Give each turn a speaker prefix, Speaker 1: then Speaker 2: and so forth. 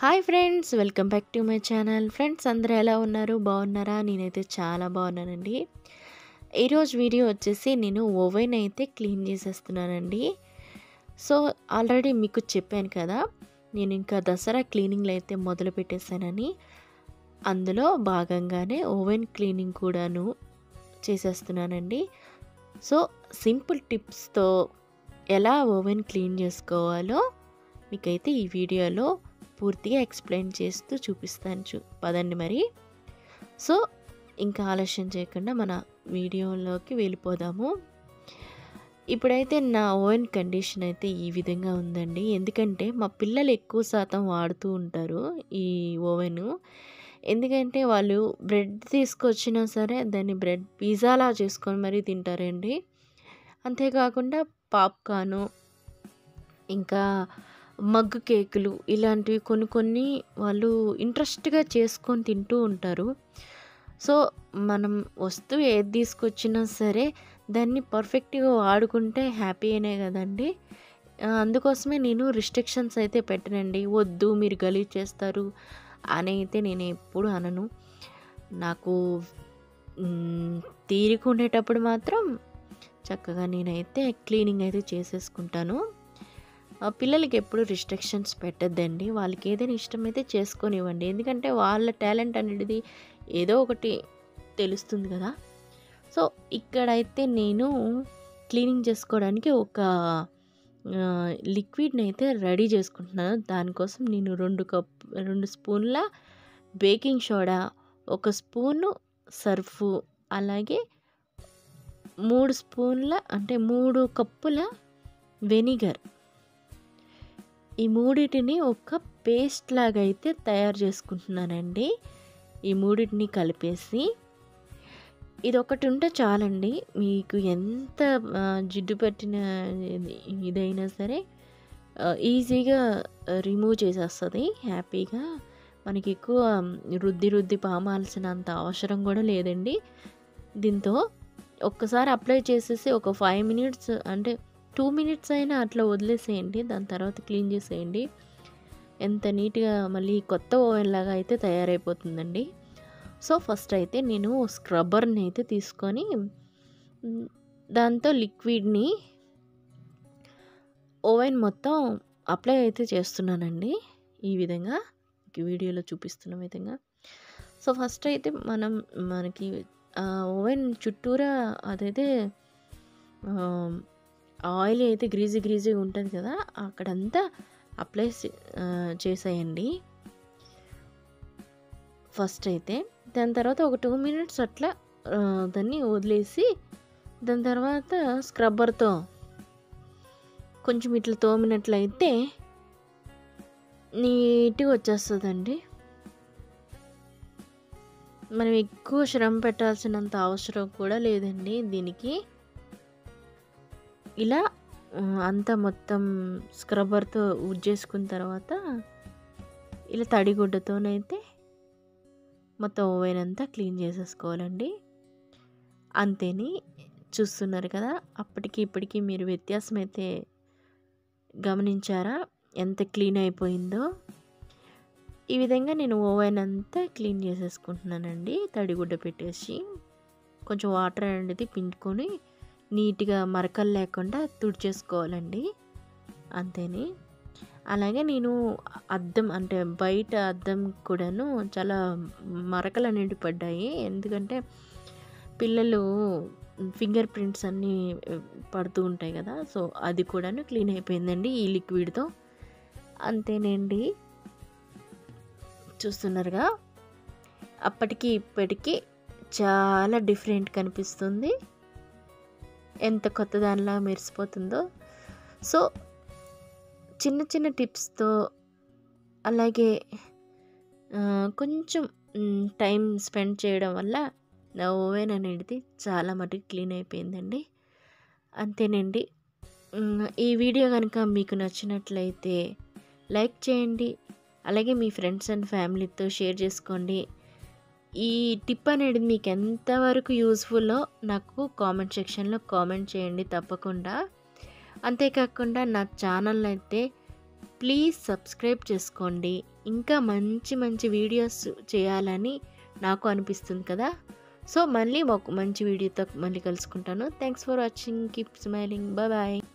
Speaker 1: Hi friends, welcome back to my channel. Friends అందరూ ఎలా ఉన్నారు? బాగున్నారా? నేనైతే చాలా బాగున్నానండి. ఈరోజు వీడియో వచ్చేసి నేను ఓవెన్ అయితే క్లీన్ చేసేస్తున్నానండి. సో ఆల్రెడీ మీకు చెప్పాను కదా, నేను ఇంకా దసరా క్లీనింగ్లు అయితే మొదలు పెట్టేశానని. అందులో భాగంగానే ఓవెన్ క్లీనింగ్ కూడాను చేసేస్తున్నానండి. సో సింపుల్ టిప్స్తో ఎలా ఓవెన్ క్లీన్ చేసుకోవాలో మీకైతే ఈ వీడియోలో పూర్తిగా ఎక్స్ప్లెయిన్ చేస్తూ చూపిస్తాను. పదండి మరి. సో ఇంకా ఆలస్యం చేయకుండా మన వీడియోలోకి వెళ్ళిపోదాము. ఇప్పుడైతే నా ఓవెన్ కండిషన్ అయితే ఈ విధంగా ఉందండి. ఎందుకంటే మా పిల్లలు ఎక్కువ శాతం వాడుతూ ఉంటారు ఈ ఓవెను. ఎందుకంటే వాళ్ళు బ్రెడ్ తీసుకొచ్చినా సరే దాన్ని బ్రెడ్ పిజ్జాలా చేసుకొని మరీ తింటారండి. అంతేకాకుండా పాప్కార్ను, ఇంకా మగ్గు కేకులు ఇలాంటివి కొన్ని వాళ్ళు ఇంట్రెస్ట్గా చేసుకొని తింటూ ఉంటారు. సో మనం వస్తువు ఏది తీసుకొచ్చినా సరే దాన్ని పర్ఫెక్ట్గా వాడుకుంటే హ్యాపీనే కదండి. అందుకోసమే నేను రిస్ట్రిక్షన్స్ అయితే పెట్టనండి. వద్దు మీరు గలీజ్ చేస్తారు అని అయితే నేను ఎప్పుడు అనను. నాకు తీరిక ఉండేటప్పుడు మాత్రం చక్కగా నేనైతే క్లీనింగ్ అయితే చేసేసుకుంటాను. పిల్లలకి ఎప్పుడు రిస్ట్రిక్షన్స్ పెట్టద్దండి. వాళ్ళకి ఏదైనా ఇష్టమైతే చేసుకొనివ్వండి. ఎందుకంటే వాళ్ళ టాలెంట్ అనేది ఏదో ఒకటి తెలుస్తుంది కదా. సో ఇక్కడైతే నేను క్లీనింగ్ చేసుకోవడానికి ఒక లిక్విడ్ని అయితే రెడీ చేసుకుంటున్నాను. దానికోసం నేను 2 స్పూన్ల బేకింగ్ సోడా, 1 స్పూను సర్ఫు, అలాగే 3 కప్పుల వెనిగర్, ఈ మూడింటిని ఒక పేస్ట్ లాగా అయితే తయారు చేసుకుంటున్నానండి. ఈ మూడింటిని కలిపేసి ఇది ఒకటి ఉంటే చాలండి. మీకు ఎంత జిడ్డు పట్టిన ఇదైనా సరే ఈజీగా రిమూవ్ చేసేస్తుంది హ్యాపీగా. మనకి ఎక్కువ రుద్ది పామాల్సినంత అవసరం కూడా లేదండి. దీంతో ఒక్కసారి అప్లై చేసేసి ఒక 5 మినిట్స్ అంటే 2 మినిట్స్ అయినా అట్లా వదిలేసేయండి. దాని తర్వాత క్లీన్ చేసేయండి. ఎంత నీట్గా మళ్ళీ కొత్త ఓవెన్ లాగా అయితే తయారైపోతుందండి. సో ఫస్ట్ అయితే నేను స్క్రబ్బర్ని అయితే తీసుకొని దాంతో లిక్విడ్ని ఓవెన్ మొత్తం అప్లై అయితే చేస్తున్నానండి. ఈ విధంగా వీడియోలో చూపిస్తున్న విధంగా. సో ఫస్ట్ అయితే మనకి ఓవెన్ చుట్టూరా అదైతే ఆయిల్ అయితే గ్రీజీగా ఉంటుంది కదా, అక్కడంతా అప్లై చేసేయండి ఫస్ట్ అయితే. దాని తర్వాత ఒక 2 మినిట్స్ అట్లా దాన్ని వదిలేసి దాని తర్వాత స్క్రబ్బర్తో కొంచెం ఇట్లా తోమినట్లయితే నీట్గా వచ్చేస్తుందండి. మనం ఎక్కువ శ్రమ పెట్టాల్సినంత అవసరం కూడా లేదండి దీనికి. ఇలా అంతా మొత్తం స్క్రబ్బర్తో చేసుకున్న తర్వాత ఇలా తడిగుడ్డతోనైతే మొత్తం ఓవెన్ అంతా క్లీన్ చేసేసుకోవాలండి. అంతేని చూస్తున్నారు కదా, అప్పటికి ఇప్పటికి మీరు వ్యత్యాసం అయితే గమనించారా ఎంత క్లీన్ అయిపోయిందో. ఈ విధంగా నేను ఓవెన్ అంతా క్లీన్ చేసేసుకుంటున్నానండి. తడిగుడ్డ పెట్టేసి కొంచెం వాటర్ అనేది పిండుకొని నీట్గా మరకలు లేకుండా తుడిచేసుకోవాలండి. అంతేని. అలాగే నేను అద్దం అంటే బయట అద్దం కూడాను చాలా మరకలు అనేవి పడ్డాయి. ఎందుకంటే పిల్లలు ఫింగర్ ప్రింట్స్ అన్నీ పడుతూ ఉంటాయి కదా. సో అది కూడాను క్లీన్ అయిపోయిందండి ఈ లిక్విడ్తో. అంతేనండి, చూస్తున్నారుగా అప్పటికి ఇప్పటికి చాలా డిఫరెంట్ కనిపిస్తుంది. ఎంత కొత్త దానిలా మెరిసిపోతుందో. సో చిన్న టిప్స్తో అలాగే కొంచెం టైం స్పెండ్ చేయడం వల్ల నా ఓవెన్ అనేది చాలా మటుకు క్లీన్ అయిపోయిందండి. అంతేనండి. ఈ వీడియో కనుక మీకు నచ్చినట్లయితే లైక్ చేయండి. అలాగే మీ ఫ్రెండ్స్ అండ్ ఫ్యామిలీతో షేర్ చేసుకోండి. ఈ టిప్ అనేది మీకు ఎంతవరకు యూస్ఫుల్లో నాకు కామెంట్ సెక్షన్లో కామెంట్ చేయండి తప్పకుండా. అంతేకాకుండా నా ఛానల్ అయితే ప్లీజ్ సబ్స్క్రైబ్ చేసుకోండి. ఇంకా మంచి మంచి వీడియోస్ చేయాలని నాకు అనిపిస్తుంది కదా. సో మళ్ళీ ఒక మంచి వీడియోతో మళ్ళీ కలుసుకుంటాను. Thanks for watching. Keep smiling. Bye bye.